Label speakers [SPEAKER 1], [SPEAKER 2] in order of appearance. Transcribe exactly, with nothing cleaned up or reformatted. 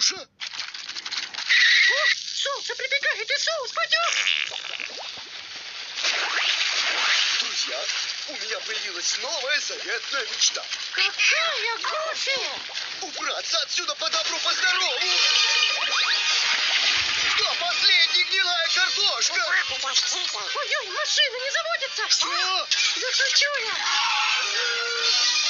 [SPEAKER 1] уже?
[SPEAKER 2] О, солнце припекает, и соус потек.
[SPEAKER 1] Друзья, у меня появилась новая заветная мечта.
[SPEAKER 2] Какая, Гуфи?
[SPEAKER 1] Убраться отсюда по добру, по здорову. Кто последний, гнилая картошка?
[SPEAKER 2] Ой-ой, машина не заводится.
[SPEAKER 1] Что?
[SPEAKER 2] Да шучу я.